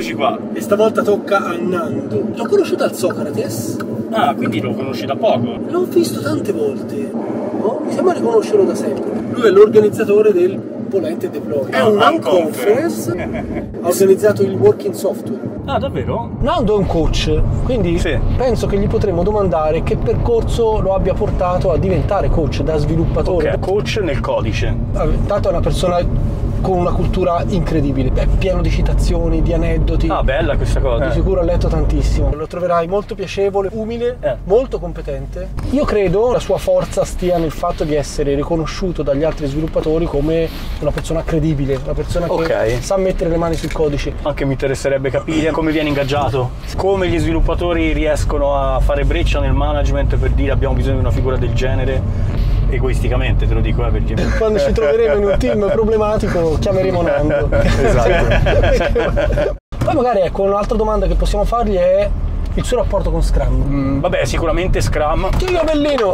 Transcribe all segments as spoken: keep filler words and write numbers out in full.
eccoci qua. E stavolta tocca a Nando. L'ho conosciuto al Socrates. Ah, quindi lo conosci da poco? L'ho visto tante volte. Oh, mi sembra di conoscerlo da sempre. Lui è l'organizzatore del Polente Deploy. È un conference. Ha organizzato il Working Software. Ah, davvero? Nando è un coach, quindi sì. penso che gli potremmo domandare che percorso lo abbia portato a diventare coach, da sviluppatore. Ok, coach nel codice. Tanto è una persona con una cultura incredibile, è pieno di citazioni, di aneddoti. Ah, bella questa cosa. Di sicuro ha letto tantissimo. Lo troverai molto piacevole, umile, eh. molto competente. Io credo la sua forza stia nel fatto di essere riconosciuto dagli altri sviluppatori come una persona credibile, una persona che okay. sa mettere le mani sul codice. Anche mi interesserebbe capire come viene ingaggiato, come gli sviluppatori riescono a fare breccia nel management per dire abbiamo bisogno di una figura del genere. Egoisticamente te lo dico, eh, perché quando ci troveremo in un team problematico chiameremo Nando. Esatto. Poi magari ecco un'altra domanda che possiamo fargli è il suo rapporto con Scrum. Mm, vabbè, sicuramente Scrum. Ciao bellino!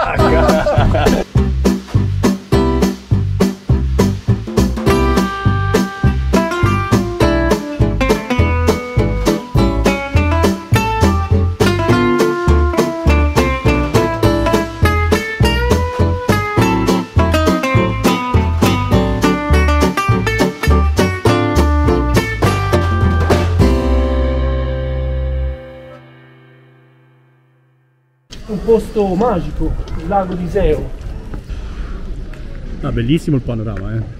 Un posto magico, il lago di Iseo. Ah, bellissimo il panorama, eh.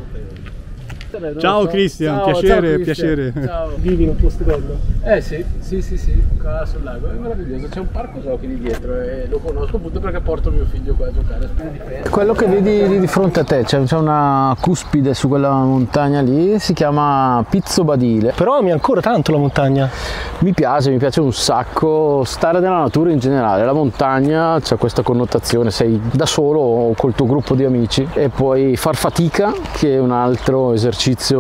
Ciao Cristian, ciao, piacere, ciao Christian. piacere. Ciao. Vivi in un posto bello? Eh sì, sì, sì, sì, qua sul lago, è meraviglioso, c'è un parco giochi lì dietro e lo conosco appunto perché porto mio figlio qua a giocare a spina di ferro. Quello che vedi lì di fronte a te, c'è una cuspide su quella montagna lì, si chiama Pizzo Badile. Però ami ancora tanto la montagna? Mi piace, mi piace un sacco stare nella natura in generale, la montagna c'è questa connotazione, sei da solo o col tuo gruppo di amici e puoi far fatica, che è un altro esercizio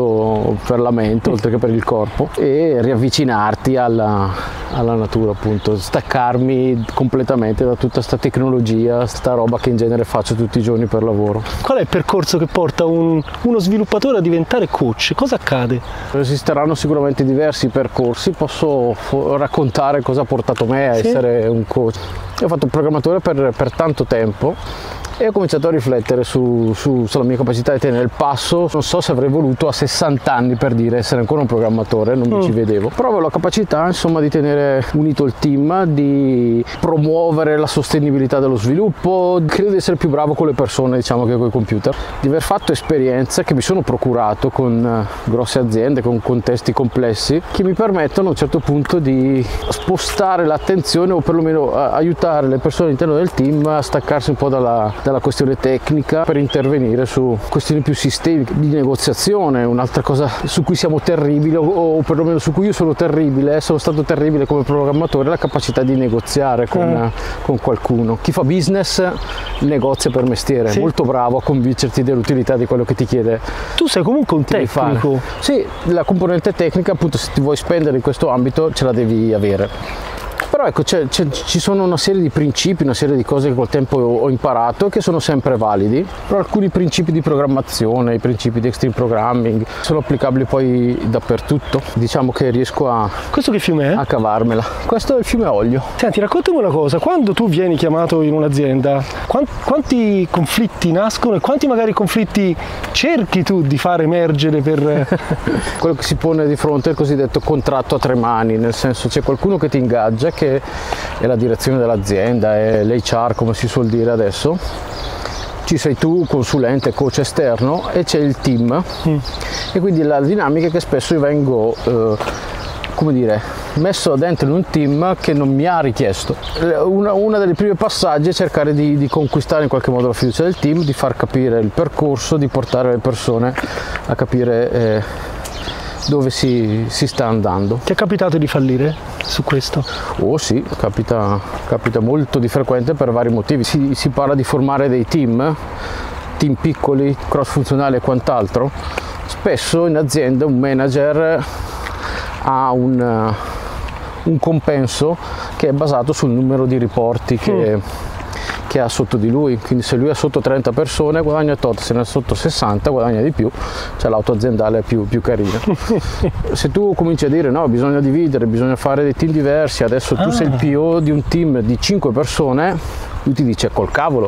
per la mente oltre che per il corpo, e riavvicinarti alla, alla natura, appunto, staccarmi completamente da tutta sta tecnologia, sta roba che in genere faccio tutti i giorni per lavoro. Qual è il percorso che porta un, uno sviluppatore a diventare coach? Cosa accade? Esisteranno sicuramente diversi percorsi, posso raccontare cosa ha portato me a sì. essere un coach. Io ho fatto il programmatore per, per tanto tempo e ho cominciato a riflettere su, su, sulla mia capacità di tenere il passo. Non so se avrei voluto a sessanta anni, per dire, essere ancora un programmatore, non mi mm. ci vedevo, però avevo la capacità insomma di tenere unito il team, di promuovere la sostenibilità dello sviluppo, credo di essere più bravo con le persone, diciamo, che con i computer, di aver fatto esperienze che mi sono procurato con grosse aziende, con contesti complessi, che mi permettono a un certo punto di spostare l'attenzione o perlomeno aiutare le persone all'interno del team a staccarsi un po' dalla dalla questione tecnica per intervenire su questioni più sistemiche di negoziazione. Un'altra cosa su cui siamo terribili, o, o perlomeno su cui io sono terribile, sono stato terribile come programmatore, la capacità di negoziare con, mm. con qualcuno. Chi fa business negozia per mestiere, sì. molto bravo a convincerti dell'utilità di quello che ti chiede. Tu sei comunque un tecnico. Sì, la componente tecnica, appunto, se ti vuoi spendere in questo ambito ce la devi avere. Però ecco, c'è, c'è, ci sono una serie di principi, una serie di cose che col tempo ho imparato che sono sempre validi, però alcuni principi di programmazione, i principi di extreme programming sono applicabili poi dappertutto. Diciamo che riesco a, Questo che fiume è? a cavarmela. Questo è il fiume Oglio. Senti, raccontami una cosa, quando tu vieni chiamato in un'azienda, quanti, quanti conflitti nascono e quanti magari conflitti cerchi tu di far emergere per... Quello che si pone di fronte è il cosiddetto contratto a tre mani, nel senso c'è qualcuno che ti ingaggia, che è la direzione dell'azienda, è l'H R come si suol dire adesso, ci sei tu, consulente, coach esterno, e c'è il team mm. e quindi la dinamica è che spesso io vengo eh, come dire, messo dentro in un team che non mi ha richiesto. Una, una delle prime passaggi è cercare di, di conquistare in qualche modo la fiducia del team, di far capire il percorso, di portare le persone a capire eh, dove si, si sta andando. Ti è capitato di fallire su questo? Oh sì, capita, capita molto di frequente per vari motivi. Si, si parla di formare dei team, team piccoli, cross funzionali e quant'altro. Spesso in azienda un manager ha un, un compenso che è basato sul numero di riporti che, mm. che ha sotto di lui, quindi se lui ha sotto trenta persone guadagna tot, se ne ha sotto sessanta guadagna di più, cioè l'auto aziendale è più, più carina. Se tu cominci a dire no, bisogna dividere, bisogna fare dei team diversi, adesso tu ah. sei il P O di un team di cinque persone, lui ti dice col cavolo.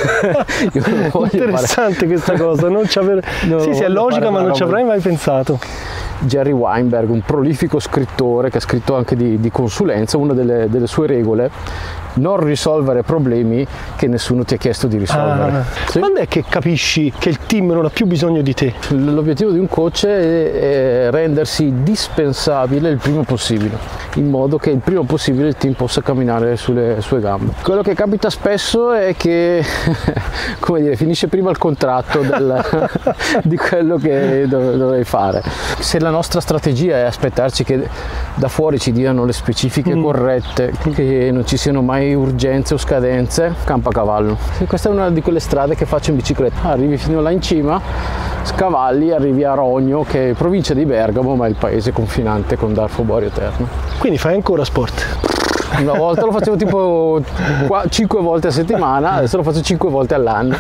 Interessante fare... questa cosa, non ci aver... non sì sì è logica ma non ci avrei mai pensato. Jerry Weinberg, un prolifico scrittore che ha scritto anche di, di consulenza, una delle, delle sue regole: non risolvere problemi che nessuno ti ha chiesto di risolvere. Ah, sì? Quando è che capisci che il team non ha più bisogno di te? L'obiettivo di un coach è, è rendersi dispensabile il prima possibile, in modo che il prima possibile il team possa camminare sulle sue gambe. Quello che capita spesso è che come dire, finisce prima il contratto del, di quello che dov- dovrei fare. Se la nostra strategia è aspettarci che da fuori ci diano le specifiche mm. corrette, che non ci siano mai urgenze o scadenze, campa a cavallo. Questa è una di quelle strade che faccio in bicicletta: arrivi fino là in cima, scavalli, arrivi a Rogno, che è provincia di Bergamo ma è il paese confinante con Darfo Borio Terno. Quindi fai ancora sport? Una volta lo facevo tipo cinque volte a settimana, adesso lo faccio cinque volte all'anno.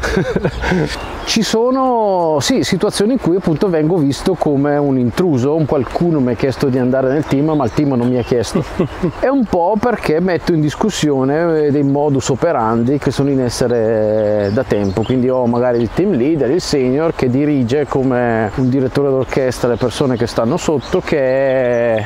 Ci sono sì, situazioni in cui appunto vengo visto come un intruso, un qualcuno mi ha chiesto di andare nel team ma il team non mi ha chiesto. È un po' perché metto in discussione dei modus operandi che sono in essere da tempo, quindi ho magari il team leader, il senior, che dirige come un direttore d'orchestra le persone che stanno sotto, che è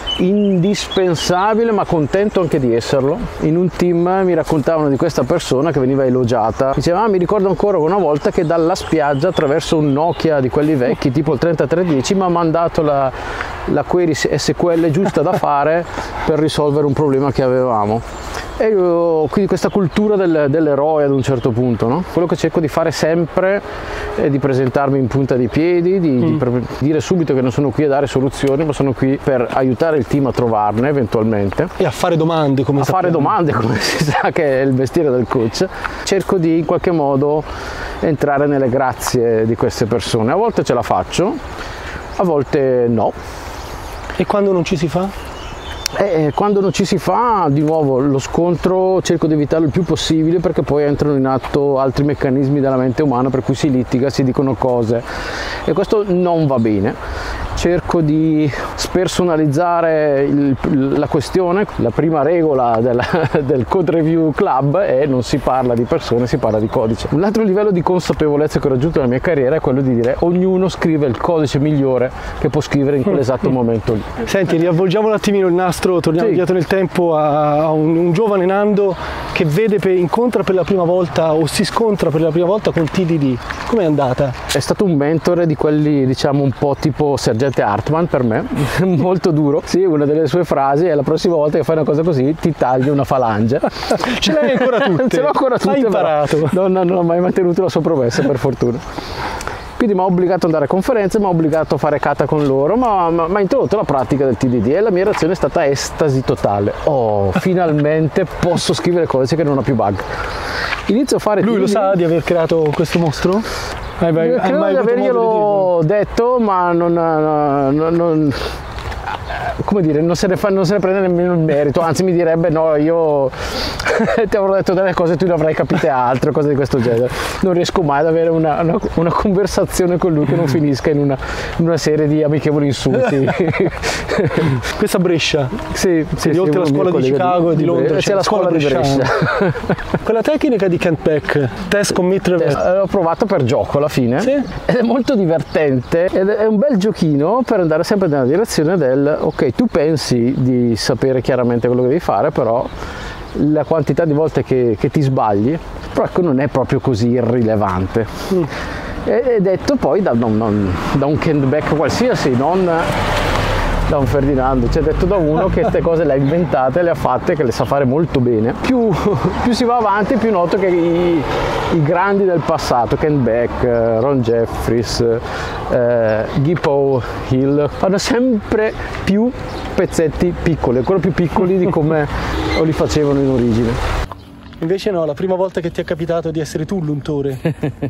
indispensabile ma contento anche di esserlo. In un team mi raccontavano di questa persona che veniva elogiata, diceva ah, mi ricordo ancora una volta che dalla spiaggia attraverso un Nokia di quelli vecchi tipo il trentatré dieci mi ha mandato la, la query S Q L giusta da fare per risolvere un problema che avevamo. E io, quindi questa cultura del, dell'eroe ad un certo punto, no? Quello che cerco di fare sempre è di presentarmi in punta di piedi, di, mm. di pre- dire subito che non sono qui a dare soluzioni, ma sono qui per aiutare il team a trovarne eventualmente. E a fare domande, come a sappiamo. fare domande, come si sa che è il mestiere del coach. Cerco di in qualche modo entrare nelle grazie di queste persone. A volte ce la faccio, a volte no. E quando non ci si fa? E quando non ci si fa, di nuovo lo scontro cerco di evitarlo il più possibile, perché poi entrano in atto altri meccanismi della mente umana per cui si litiga, si dicono cose e questo non va bene. Cerco di spersonalizzare il, la questione. La prima regola della, del Code Review Club è non si parla di persone, si parla di codice. Un altro livello di consapevolezza che ho raggiunto nella mia carriera è quello di dire ognuno scrive il codice migliore che può scrivere in quell'esatto momento lì. Senti, riavvolgiamo un attimino il nastro, torniamo sì. indietro nel tempo a, a un, un giovane Nando che vede per, incontra per la prima volta o si scontra per la prima volta con T D D. Com'è andata? È stato un mentore di quelli, diciamo, un po' tipo Sergente Hartman per me, molto duro. Sì, una delle sue frasi è: la prossima volta che fai una cosa così ti taglio una falange. Ce l'hai ancora tutte? Ce l'ho ancora tutte. Hai imparato. Non, non, non ho mai mantenuto la sua promessa, per fortuna. Quindi mi ha obbligato ad andare a conferenze, mi ha obbligato a fare kata con loro, ma mi ha introdotto la pratica del T D D e la mia reazione è stata estasi totale. Oh, finalmente posso scrivere codice che non ha più bug. Inizio a fare Lui T D D. Lo sa di aver creato questo mostro? Hai mai, hai mai di averglielo di detto, ma non, non, non come dire, non se ne fa, non se ne prende nemmeno il merito, anzi mi direbbe no, io ti avrò detto delle cose, tu ne avrai capite altre, cose di questo genere. Non riesco mai ad avere una, una, una conversazione con lui che non finisca in una, in una serie di amichevoli insulti. Questa Brescia, sì, sì, sì, oltre alla scuola di Chicago e di, di Londra c'è, c'è la scuola, scuola di Brescia. Quella tecnica di Kent Beck, test commit reverse, l'ho provata per gioco alla fine, sì. Ed è molto divertente ed è un bel giochino per andare sempre nella direzione del ok, tu pensi di sapere chiaramente quello che devi fare, però la quantità di volte che, che ti sbagli, però ecco, non è proprio così irrilevante. Mm. E detto poi da, non, da un Kent Beck qualsiasi, non da un Ferdinando, cioè detto da uno che queste cose le ha inventate, le ha fatte, che le sa fare molto bene. Più, più si va avanti, più noto che i, i grandi del passato, Kent Beck, Ron Jeffries, eh, Gippo Hill, fanno sempre più pezzetti piccoli, ancora più piccoli di come li facevano in origine. Invece no, la prima volta che ti è capitato di essere tu l'untore.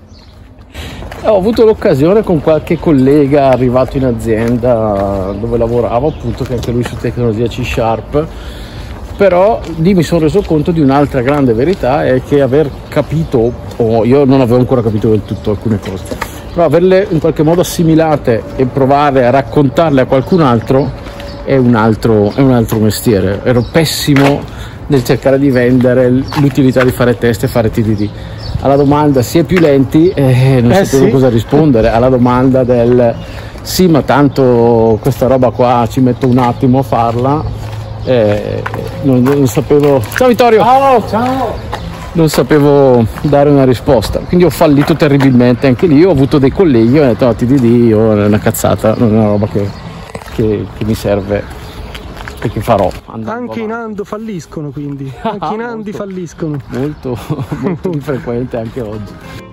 Ho avuto l'occasione con qualche collega arrivato in azienda dove lavoravo, appunto, che anche lui su tecnologia C Sharp, Però lì mi sono reso conto di un'altra grande verità, è che aver capito, o io non avevo ancora capito del tutto alcune cose, però averle in qualche modo assimilate e provare a raccontarle a qualcun altro è un altro, è un altro mestiere. Ero pessimo nel cercare di vendere l'utilità di fare test e fare T D D. Alla domanda si è più lenti, eh, non eh sapevo sì. cosa rispondere. Alla domanda del sì, ma tanto questa roba qua ci metto un attimo a farla, eh, non, non sapevo. Ciao Vittorio! Ciao, ciao! Non sapevo dare una risposta, quindi ho fallito terribilmente anche lì. Ho avuto dei colleghi, ho detto no, T D D oh, è una cazzata, non è una roba che, che, che mi serve e che farò. Anche in Ando falliscono, quindi anche in Andi molto, falliscono. Molto, molto di frequente anche oggi.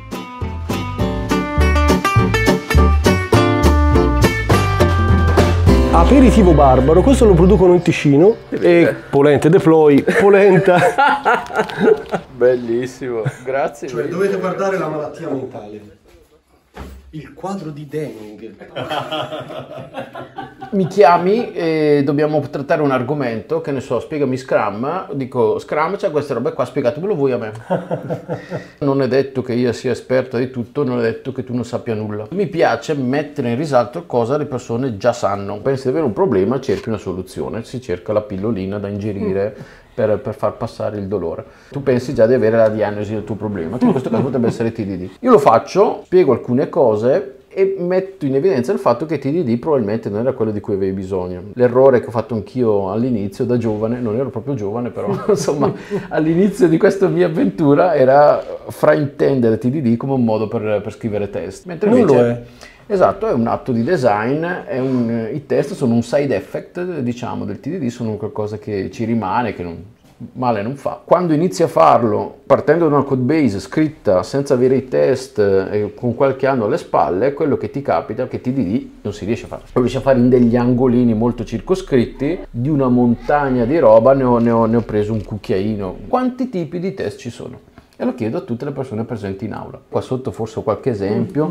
Aperitivo barbaro, questo lo producono in Ticino e polente deploy, polenta. Bellissimo, grazie. Cioè dovete guardare la malattia mentale. Il quadro di Deming. Mi chiami e dobbiamo trattare un argomento, che ne so, spiegami Scrum, dico Scrum c'è queste robe qua, spiegatemelo voi a me. Non è detto che io sia esperta di tutto, non è detto che tu non sappia nulla. Mi piace mettere in risalto cosa le persone già sanno. Pensi di avere un problema, cerchi una soluzione, si cerca la pillolina da ingerire per, per far passare il dolore. Tu pensi già di avere la diagnosi del tuo problema, che in questo caso potrebbe essere T D D. Io lo faccio, spiego alcune cose e metto in evidenza il fatto che T D D probabilmente non era quello di cui avevi bisogno. L'errore che ho fatto anch'io all'inizio da giovane, non ero proprio giovane però, insomma, all'inizio di questa mia avventura era fraintendere T D D come un modo per, per scrivere test. Mentre non invece, lo è. Esatto, è un atto di design, è un, i test sono un side effect, diciamo, del T D D, sono qualcosa che ci rimane, che non, male non fa. Quando inizi a farlo partendo da una code base scritta senza avere i test e con qualche anno alle spalle, quello che ti capita è che T D D non si riesce a fare. Lo riesci a fare in degli angolini molto circoscritti, di una montagna di roba ne ho, ne ho, ne ho preso un cucchiaino. Quanti tipi di test ci sono? E lo chiedo a tutte le persone presenti in aula. Qua sotto forse ho qualche esempio.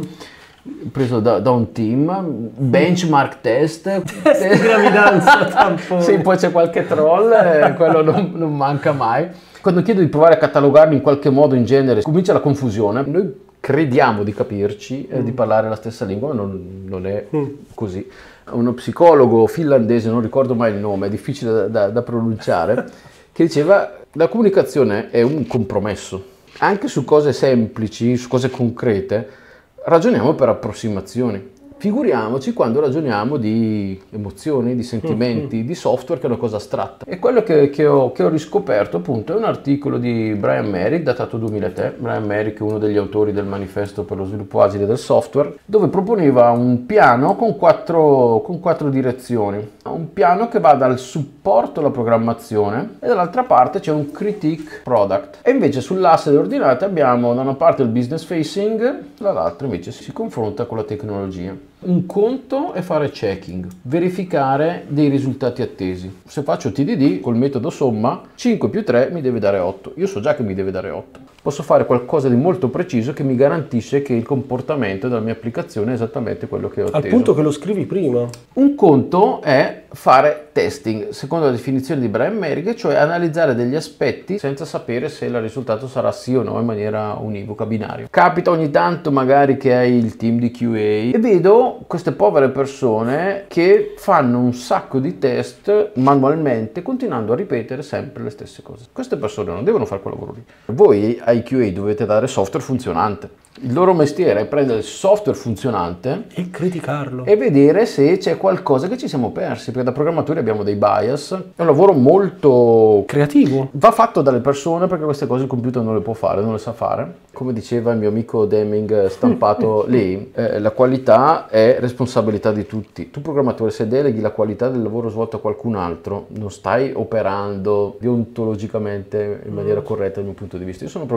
Preso da, da un team, benchmark test, test di gravidanza, tampone. Sì, poi c'è qualche troll, eh, quello non, non manca mai. Quando chiedo di provare a catalogarli in qualche modo, in genere, comincia la confusione. Noi crediamo di capirci, eh, mm. di parlare la stessa lingua, ma non, non è mm. così. Uno psicologo finlandese, non ricordo mai il nome, è difficile da, da, da pronunciare, che diceva la comunicazione è un compromesso. Anche su cose semplici, su cose concrete, ragioniamo per approssimazioni. Figuriamoci quando ragioniamo di emozioni, di sentimenti, mm-hmm. di software, che è una cosa astratta. E quello che, che, ho, che ho riscoperto appunto è un articolo di Brian Merrick, datato duemilatré. Brian Merrick è uno degli autori del manifesto per lo sviluppo agile del software, dove proponeva un piano con quattro, con quattro direzioni. Un piano che va dal supporto alla programmazione e dall'altra parte c'è un critique product. E invece sull'asse delle ordinate abbiamo da una parte il business facing, dall'altra invece si confronta con la tecnologia. Un conto è fare checking, verificare dei risultati attesi. Se faccio T D D col metodo somma, cinque più tre mi deve dare otto. Io so già che mi deve dare otto. Posso fare qualcosa di molto preciso che mi garantisce che il comportamento della mia applicazione è esattamente quello che ho atteso. Al punto che lo scrivi prima. Un conto è fare testing, secondo la definizione di Brian Merrick, cioè analizzare degli aspetti senza sapere se il risultato sarà sì o no in maniera univoca, binario. Capita ogni tanto magari che hai il team di Q A e vedo queste povere persone che fanno un sacco di test manualmente, continuando a ripetere sempre le stesse cose. Queste persone non devono fare quel lavoro lì. Voi ai Q A dovete dare software funzionante. Il loro mestiere è prendere il software funzionante e criticarlo e vedere se c'è qualcosa che ci siamo persi, perché da programmatori abbiamo dei bias. È un lavoro molto creativo, va fatto dalle persone, perché queste cose il computer non le può fare, non le sa fare. Come diceva il mio amico Deming stampato lì, eh, la qualità è responsabilità di tutti. Tu programmatore, se deleghi la qualità del lavoro svolto a qualcun altro, non stai operando deontologicamente in maniera corretta dal mio punto di vista. Io sono programmatore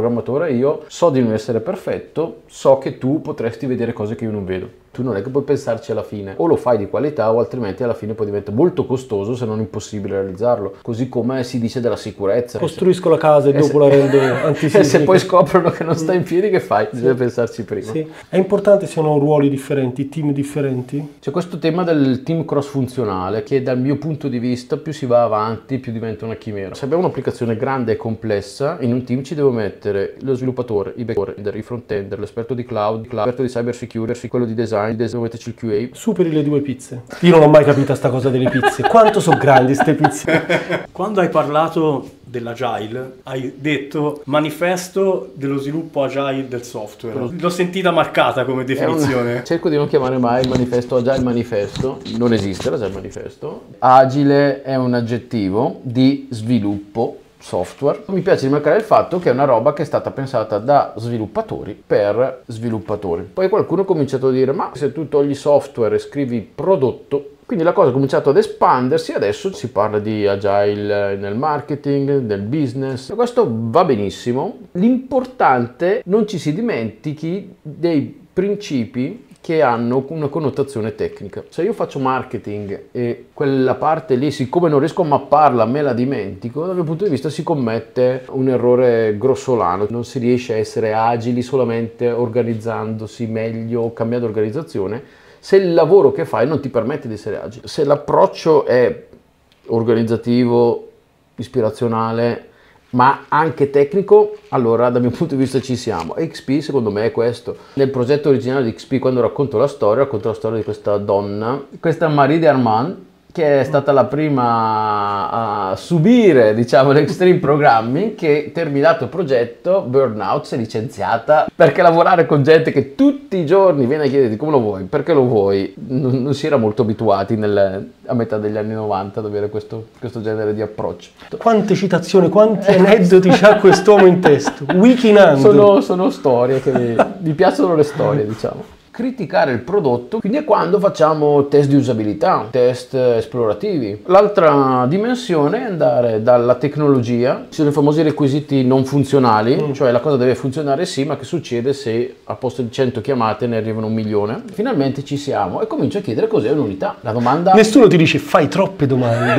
programmatore, io so di non essere perfetto, so che tu potresti vedere cose che io non vedo. Tu non è che puoi pensarci alla fine, o lo fai di qualità o altrimenti alla fine poi diventa molto costoso, se non impossibile realizzarlo. Così come si dice della sicurezza. Costruisco la casa e dopo se, la rendo antisismica. E se poi scoprono che non sta in piedi, che fai? Bisogna sì. pensarci prima. Sì. È importante siano ruoli differenti, team differenti? C'è questo tema del team cross funzionale che dal mio punto di vista più si va avanti più diventa una chimera. Se abbiamo un'applicazione grande e complessa, in un team ci devo mettere lo sviluppatore, i back-end, i front-end, l'esperto di cloud, l'esperto di cyber security, quello di design, devo metterci il Q A. Superi le due pizze. Io non ho mai capito sta cosa delle pizze. Quanto sono grandi ste pizze? Quando hai parlato dell'agile, hai detto manifesto dello sviluppo agile del software. L'ho sentita marcata come definizione. Una... Cerco di non chiamare mai il manifesto agile manifesto. Non esiste l'agile manifesto. Agile è un aggettivo di sviluppo software. Mi piace rimarcare il fatto che è una roba che è stata pensata da sviluppatori per sviluppatori. Poi qualcuno ha cominciato a dire ma se tu togli software e scrivi prodotto, quindi la cosa ha cominciato ad espandersi, adesso si parla di agile nel marketing, nel business, questo va benissimo. L'importante non ci si dimentichi dei principi che hanno una connotazione tecnica. Se io faccio marketing e quella parte lì, siccome non riesco a mapparla, me la dimentico, dal mio punto di vista si commette un errore grossolano. Non si riesce a essere agili solamente organizzandosi meglio, cambiando organizzazione, se il lavoro che fai non ti permette di essere agile. Se l'approccio è organizzativo, ispirazionale, ma anche tecnico, allora dal mio punto di vista ci siamo. E X P secondo me è questo. Nel progetto originale di X P, quando racconto la storia, racconto la storia di questa donna, questa Marie de Armand, che è stata la prima a subire, diciamo, l'extreme programming, che terminato il progetto, burnout, si è licenziata, perché lavorare con gente che tutti i giorni viene a chiederti come lo vuoi, perché lo vuoi, non, non si era molto abituati nel, a metà degli anni novanta ad avere questo, questo genere di approccio. Quante citazioni, quanti aneddoti c'ha quest'uomo in testo, Wikinando. Sono, sono storie che mi, mi piacciono le storie, diciamo. Criticare il prodotto, quindi è quando facciamo test di usabilità, test esplorativi. L'altra dimensione è andare dalla tecnologia, ci sono i famosi requisiti non funzionali, mm. cioè la cosa deve funzionare sì, ma che succede se a posto di cento chiamate ne arrivano un milione? Finalmente ci siamo e comincio a chiedere cos'è un'unità. La domanda... Nessuno ti dice fai troppe domande.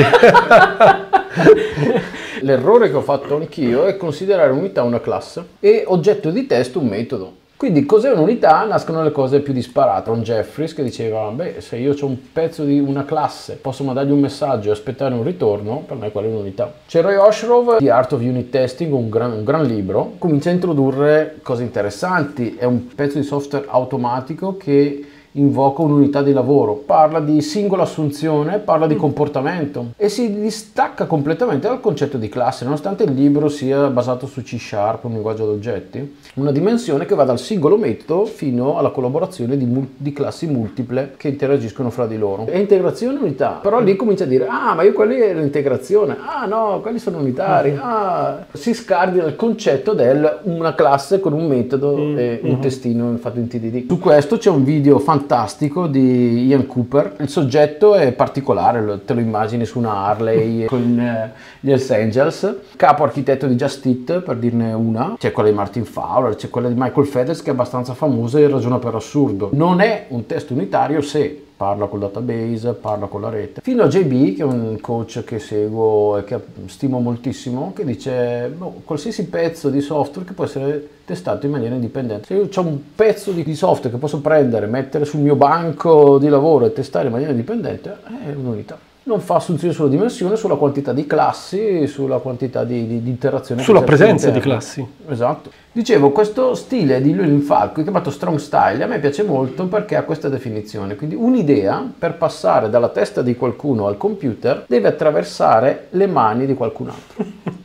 L'errore che ho fatto anch'io è considerare unità una classe e oggetto di test un metodo. Quindi cos'è un'unità? Nascono le cose più disparate. Ron Jeffries che diceva, beh, se io ho un pezzo di una classe, posso mandargli un messaggio e aspettare un ritorno, per me quella è un'unità. C'è Roy Oshrove, The Art of Unit Testing, un gran, un gran libro, comincia a introdurre cose interessanti. È un pezzo di software automatico che invoca un'unità di lavoro, parla di singola assunzione, parla di comportamento e si distacca completamente dal concetto di classe, nonostante il libro sia basato su C Sharp, un linguaggio ad oggetti, una dimensione che va dal singolo metodo fino alla collaborazione di, di classi multiple che interagiscono fra di loro. È integrazione unità, però lì comincia a dire ah ma io quelli è l'integrazione, ah no quelli sono unitari, ah si scardina il concetto del una classe con un metodo mm-hmm. e un testino fatto in T D D. Su questo c'è un video fantastico fantastico di Ian Cooper. Il soggetto è particolare, te lo immagini su una Harley con eh, gli Hells Angels, capo architetto di Just Eat per dirne una, c'è quella di Martin Fowler, c'è quella di Michael Fedez che è abbastanza famosa e ragiona per assurdo. Non è un test unitario se parla col database, parla con la rete. Fino a J B, che è un coach che seguo e che stimo moltissimo, che dice no, qualsiasi pezzo di software che può essere testato in maniera indipendente. Se io ho un pezzo di software che posso prendere, mettere sul mio banco di lavoro e testare in maniera indipendente, è un'unità. Non fa assunzione sulla dimensione, sulla quantità di classi, sulla quantità di, di, di interazione. Sulla presenza di classi. Esatto. Dicevo, questo stile di Llewellyn Falco, chiamato Strong Style, a me piace molto perché ha questa definizione. Quindi un'idea, per passare dalla testa di qualcuno al computer, deve attraversare le mani di qualcun altro.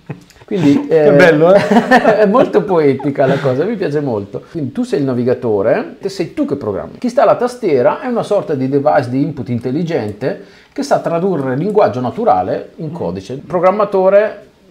Quindi eh, che bello, eh? È molto poetica la cosa, mi piace molto. Quindi tu sei il navigatore, sei tu che programmi. Chi sta alla tastiera è una sorta di device di input intelligente che sa tradurre il linguaggio naturale in codice. Il programmatore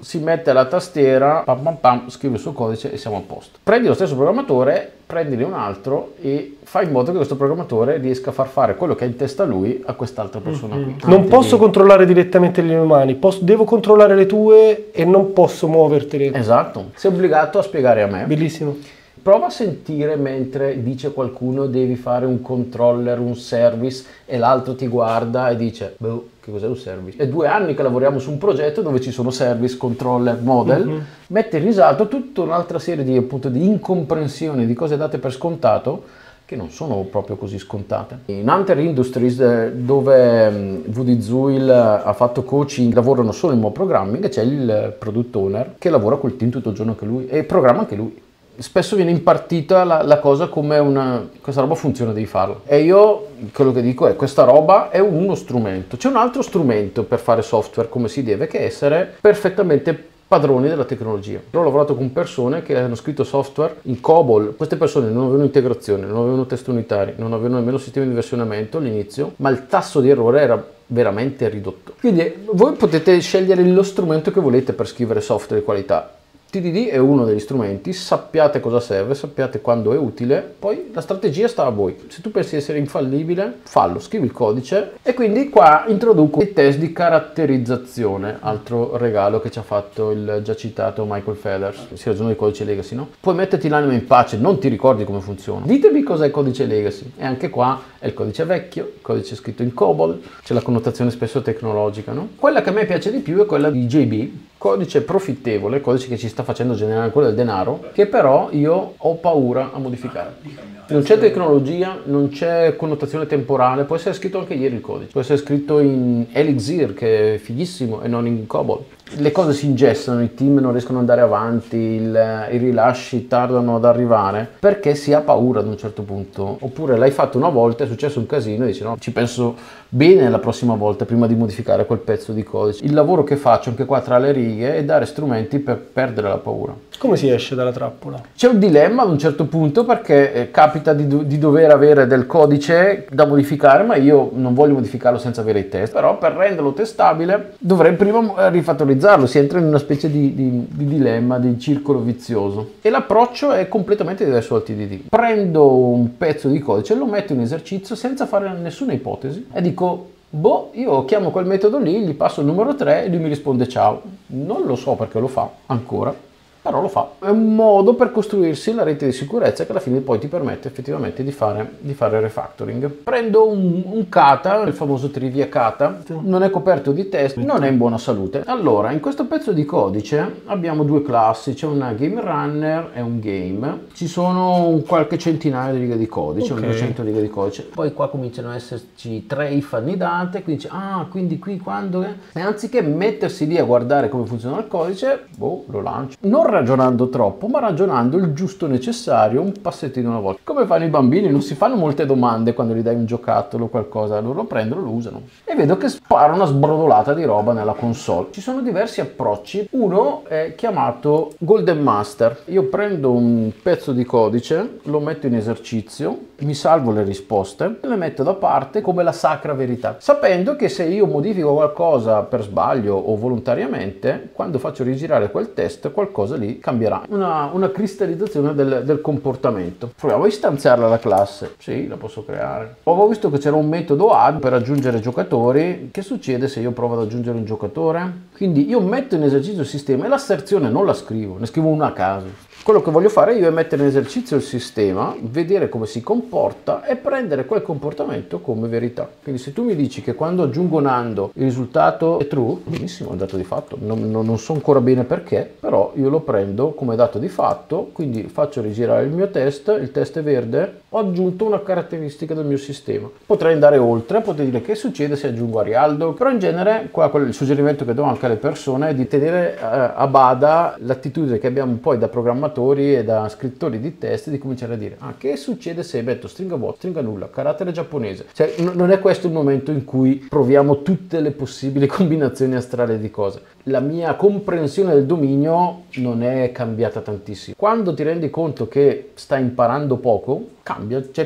si mette alla tastiera, pam pam pam, scrive il suo codice e siamo a posto. Prendi lo stesso programmatore, prendine un altro e fai in modo che questo programmatore riesca a far fare quello che ha in testa lui a quest'altra persona mm-hmm. qui. Non posso controllare direttamente le mie mani, posso, devo controllare le tue e non posso muovertele. Esatto, sei obbligato a spiegare a me. Bellissimo. Prova a sentire mentre dice qualcuno devi fare un controller, un service e l'altro ti guarda e dice boh, che cos'è un service? È due anni che lavoriamo su un progetto dove ci sono service, controller, model, mm-hmm. mette in risalto tutta un'altra serie di, appunto, di incomprensioni, di cose date per scontato che non sono proprio così scontate. In Hunter Industries, dove V D Zuil ha fatto coaching, lavorano solo in Mob Programming, c'è il product owner che lavora col team tutto il giorno anche lui e programma anche lui. Spesso viene impartita la, la cosa come una, questa roba funziona, devi farla. E io quello che dico è questa roba è uno strumento. C'è un altro strumento per fare software come si deve, che è essere perfettamente padroni della tecnologia. Ho lavorato con persone che hanno scritto software in COBOL. Queste persone non avevano integrazione, non avevano test unitari, non avevano nemmeno sistemi di versionamento all'inizio, ma il tasso di errore era veramente ridotto. Quindi voi potete scegliere lo strumento che volete per scrivere software di qualità. T D D è uno degli strumenti, sappiate cosa serve, sappiate quando è utile, poi la strategia sta a voi. Se tu pensi di essere infallibile, fallo, scrivi il codice e quindi qua introduco i test di caratterizzazione, altro regalo che ci ha fatto il già citato Michael Feathers, si ragiona di codice legacy, no? Puoi metterti l'anima in pace, non ti ricordi come funziona. Ditemi cos'è il codice legacy e anche qua è il codice vecchio, il codice scritto in COBOL, c'è la connotazione spesso tecnologica, no? Quella che a me piace di più è quella di J B, codice profittevole, codice che ci sta facendo generare quello del denaro, che però io ho paura a modificare. Non c'è tecnologia, non c'è connotazione temporale, può essere scritto anche ieri il codice, può essere scritto in Elixir, che è fighissimo, e non in COBOL. Le cose si ingessano, i team non riescono ad andare avanti, il, i rilasci tardano ad arrivare perché si ha paura ad un certo punto, oppure l'hai fatto una volta, è successo un casino e dici no, ci penso bene la prossima volta prima di modificare quel pezzo di codice. Il lavoro che faccio anche qua tra le righe è dare strumenti per perdere la paura. Come si esce dalla trappola? C'è un dilemma ad un certo punto perché eh, capita di, do- di dover avere del codice da modificare, ma io non voglio modificarlo senza avere i test, però per renderlo testabile dovrei prima rifattorizzarlo, si entra in una specie di, di, di dilemma, di circolo vizioso. E l'approccio è completamente diverso dal T D D. Prendo un pezzo di codice, lo metto in esercizio senza fare nessuna ipotesi e dico boh, io chiamo quel metodo lì, gli passo il numero tre e lui mi risponde ciao. Non lo so perché lo fa ancora, però lo fa. È un modo per costruirsi la rete di sicurezza che alla fine poi ti permette effettivamente di fare, di fare refactoring. Prendo un, un kata, il famoso trivia kata, non è coperto di test, non è in buona salute. Allora, in questo pezzo di codice abbiamo due classi, c'è una game runner e un game. Ci sono un qualche centinaio di righe di codice, okay. duecento righe di codice. Poi qua cominciano ad esserci tre if annidate, quindi dice, ah, quindi qui quando è? E anziché mettersi lì a guardare come funziona il codice, boh, lo lancio. Non ragionando troppo, ma ragionando il giusto necessario, un passettino alla volta. Come fanno i bambini, non si fanno molte domande quando gli dai un giocattolo o qualcosa, loro lo prendono, lo usano. E vedo che spara una sbrodolata di roba nella console. Ci sono diversi approcci, uno è chiamato Golden Master. Io prendo un pezzo di codice, lo metto in esercizio, mi salvo le risposte e le metto da parte come la sacra verità, sapendo che se io modifico qualcosa per sbaglio o volontariamente, quando faccio rigirare quel test, qualcosa lì cambierà. Una, una cristallizzazione del, del comportamento. Proviamo a istanziarla la classe. Sì, la posso creare. Ho visto che c'era un metodo add per aggiungere giocatori. Che succede se io provo ad aggiungere un giocatore? Quindi io metto in esercizio il sistema e l'asserzione non la scrivo, ne scrivo una a caso. Quello che voglio fare io è mettere in esercizio il sistema, vedere come si comporta e prendere quel comportamento come verità. Quindi se tu mi dici che quando aggiungo Nando il risultato è true, benissimo, è un dato di fatto, non, non, non so ancora bene perché, però io lo prendo come dato di fatto, quindi faccio rigirare il mio test, il test è verde, ho aggiunto una caratteristica del mio sistema. Potrei andare oltre, potrei dire che succede se aggiungo Arialdo, però in genere qua il suggerimento che do anche alle persone è di tenere eh, a bada l'attitudine che abbiamo poi da programmatori e da scrittori di test di cominciare a dire ah, che succede se metto stringa vuota, stringa nulla, carattere giapponese. Cioè n- non è questo il momento in cui proviamo tutte le possibili combinazioni astrali di cose. La mia comprensione del dominio non è cambiata tantissimo. Quando ti rendi conto che stai imparando poco, cambia, cerca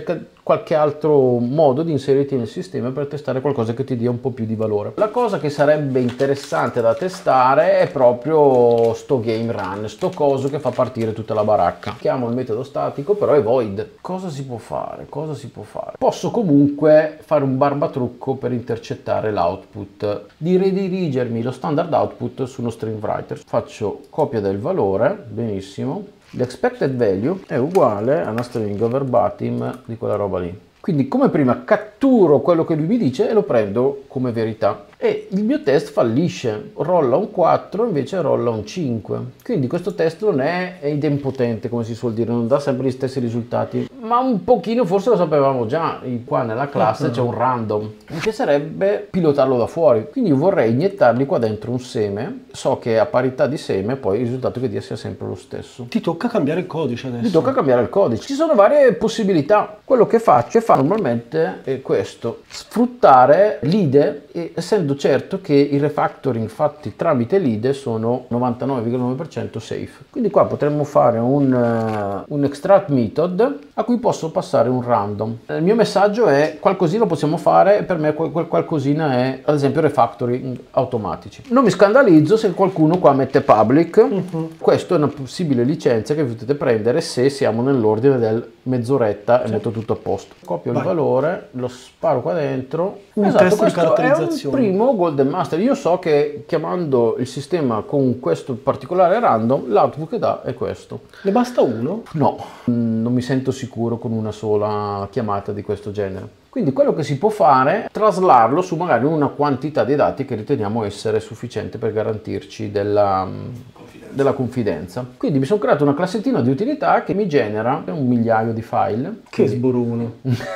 qualche altro modo di inserirti nel sistema per testare qualcosa che ti dia un po' più di valore. La cosa che sarebbe interessante da testare è proprio sto game run, sto coso che fa partire tutta la baracca. Chiamo il metodo statico, però è void. Cosa si può fare? Cosa si può fare? Posso comunque fare un barbatrucco per intercettare l'output, di redirigermi lo standard output su uno string writer. Faccio copia del valore, benissimo. L'expected value è uguale a una string verbatim di quella roba lì. Quindi come prima catturo quello che lui mi dice e lo prendo come verità. E il mio test fallisce, rolla un quattro invece rolla un cinque. Quindi questo test non è idempotente, come si suol dire, non dà sempre gli stessi risultati, ma un pochino forse lo sapevamo già. Qua nella classe c'è un random, mi piacerebbe pilotarlo da fuori, quindi io vorrei iniettargli qua dentro un seme. So che a parità di seme poi il risultato che dia sia sempre lo stesso. Ti tocca cambiare il codice adesso. Ti tocca cambiare il codice. Ci sono varie possibilità. Quello che faccio è fare normalmente è questo: sfruttare l'I D E, e essendo certo che i refactoring fatti tramite l'I D E sono novantanove virgola nove per cento safe. Quindi qua potremmo fare un, uh, un extract method a cui posso passare un random. Il mio messaggio è: qualcosina possiamo fare, e per me quel, quel qualcosina è ad esempio refactoring automatici. Non mi scandalizzo se qualcuno qua mette public. Uh-huh. Questo è una possibile licenza che potete prendere se siamo nell'ordine del mezz'oretta e sì. Metto tutto a posto. Copio Vai. il valore, lo sparo qua dentro. Un esatto, test di caratterizzazione. È un primo golden master. Io so che chiamando il sistema con questo particolare random, l'output che dà è questo. Ne basta uno? No, non mi sento sicuro con una sola chiamata di questo genere. Quindi quello che si può fare è traslarlo su magari una quantità di dati che riteniamo essere sufficiente per garantirci della confidenza. della confidenza. Quindi mi sono creato una classettina di utilità che mi genera un migliaio di file. Che sburuno!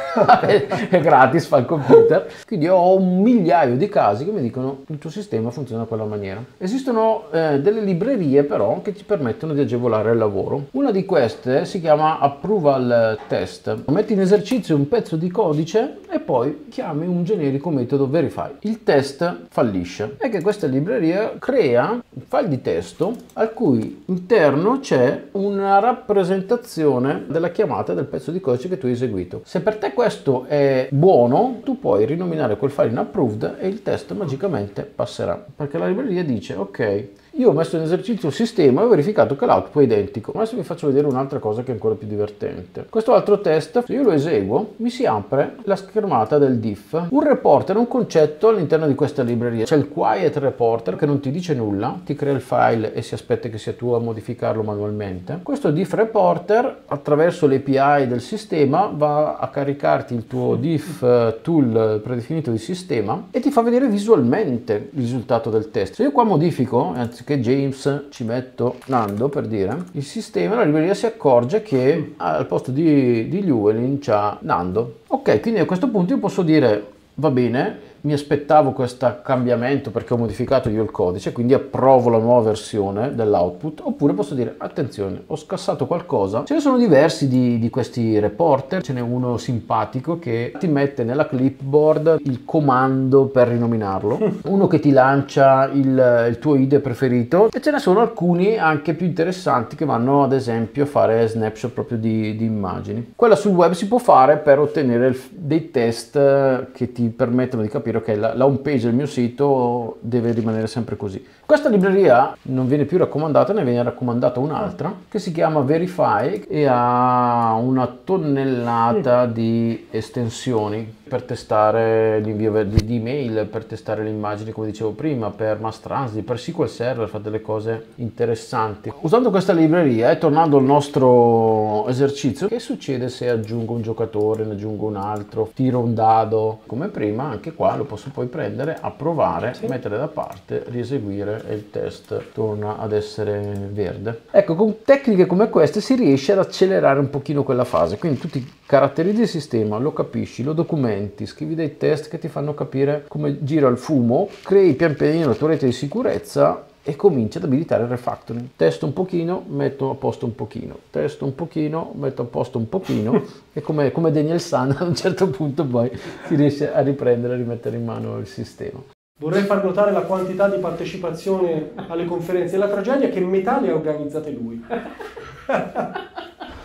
È gratis, fa il computer. Quindi ho un migliaio di casi che mi dicono il tuo sistema funziona in quella maniera. Esistono eh, delle librerie però che ci permettono di agevolare il lavoro. Una di queste si chiama Approval Test. Metti in esercizio un pezzo di codice e poi chiami un generico metodo verify. Il test fallisce. È che questa libreria crea un file di testo al cui interno c'è una rappresentazione della chiamata del pezzo di codice che tu hai eseguito. Se per te questo è buono, tu puoi rinominare quel file in approved e il test magicamente passerà, perché la libreria dice: ok, io ho messo in esercizio il sistema e ho verificato che l'output è identico. Adesso vi faccio vedere un'altra cosa che è ancora più divertente. Questo altro test, se io lo eseguo, mi si apre la schermata del diff. Un reporter è un concetto all'interno di questa libreria. C'è il quiet reporter che non ti dice nulla, ti crea il file e si aspetta che sia tu a modificarlo manualmente. Questo diff reporter, attraverso l'A P I del sistema, va a caricarti il tuo diff tool predefinito di sistema e ti fa vedere visualmente il risultato del test. Se io qua modifico, anziché che James ci metto Nando, per dire, il sistema, la libreria si accorge che al posto di, di Llewellyn c'ha Nando. Ok, quindi a questo punto io posso dire: va bene, mi aspettavo questo cambiamento perché ho modificato io il codice, quindi approvo la nuova versione dell'output. Oppure posso dire: attenzione, ho scassato qualcosa. Ce ne sono diversi di, di questi reporter. Ce n'è uno simpatico che ti mette nella clipboard il comando per rinominarlo, uno che ti lancia il, il tuo I D E preferito, e ce ne sono alcuni anche più interessanti che vanno ad esempio a fare snapshot proprio di, di immagini. Quella sul web si può fare per ottenere il, dei test che ti permettono di capire che la, la home page del mio sito deve rimanere sempre così. Questa libreria non viene più raccomandata, ne viene raccomandata un'altra che si chiama Verify e ha una tonnellata di estensioni per testare l'invio di email, per testare le immagini come dicevo prima, per mass transit, per S Q L Server, fa delle cose interessanti. Usando questa libreria e tornando al nostro esercizio, che succede se aggiungo un giocatore, ne aggiungo un altro, tiro un dado come prima? Anche qua lo posso poi prendere, approvare, sì. mettere da parte, rieseguire e il test torna ad essere verde. Ecco, con tecniche come queste si riesce ad accelerare un pochino quella fase, quindi tu ti caratterizzi il sistema, lo capisci, lo documenti, scrivi dei test che ti fanno capire come gira il fumo, crei pian pianino la tua rete di sicurezza e cominci ad abilitare il refactoring. Testo un pochino, metto a posto un pochino, testo un pochino, metto a posto un pochino e come, come Daniel San a un certo punto poi si riesce a riprendere e a rimettere in mano il sistema. Vorrei far notare la quantità di partecipazione alle conferenze della tragedia, che metà le ha organizzate lui.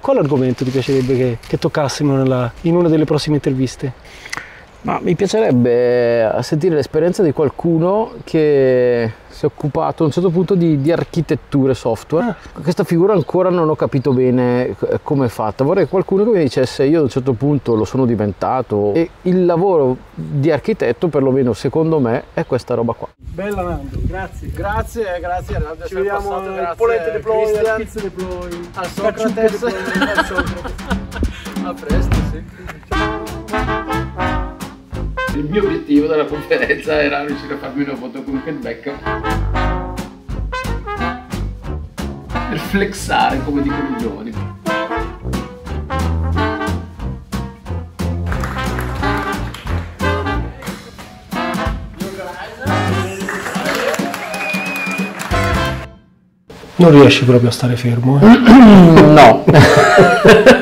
Quale argomento ti piacerebbe che, che toccassimo nella, in una delle prossime interviste? Ma mi piacerebbe sentire l'esperienza di qualcuno che si è occupato a un certo punto di, di architetture software. Ah. Questa figura ancora non ho capito bene come è fatta. Vorrei qualcuno che mi dicesse: io a un certo punto lo sono diventato, e il lavoro di architetto, perlomeno secondo me, è questa roba qua. Bella Nando, grazie. Grazie, grazie. Nando, ci vediamo passato, al grazie, Polente Deploy, Christian, al Pizza Deploy, al Socrates. al Socrates. A presto, sì. Il mio obiettivo della conferenza era riuscire a farmi una foto con Ken Beck per flexare, come dicono i giovani. Non riesci proprio a stare fermo, eh? No.